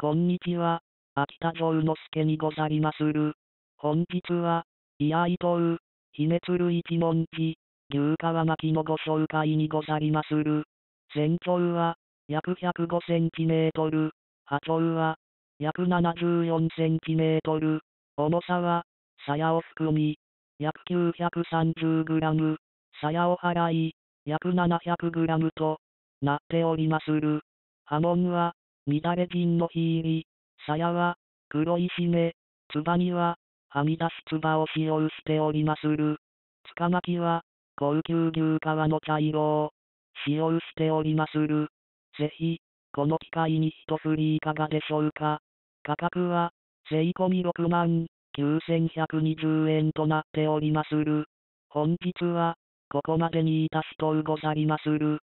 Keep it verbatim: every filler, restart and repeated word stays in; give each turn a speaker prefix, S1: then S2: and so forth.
S1: こんにちは、秋田城之助にござりまする。本日は、居合とう、姫鶴一文字、牛川巻のご紹介にござりまする。全長は、約ひゃくごセンチメートル、波長は、約ななじゅうよんセンチメートル、重さは、鞘を含み、約きゅうひゃくさんじゅうグラム、鞘を払い、約ななひゃくグラムと、なっておりまする。刃文は、乱れ銀の火入り、鞘は、黒い締め、つばには、はみ出しつばを使用しておりまする。つかまきは、高級牛革の茶色を、使用しておりまする。ぜひ、この機会に一振りいかがでしょうか。価格は、税込みろくまんきゅうせんひゃくにじゅうえんとなっておりまする。本日は、ここまでにいたしとうござりまする。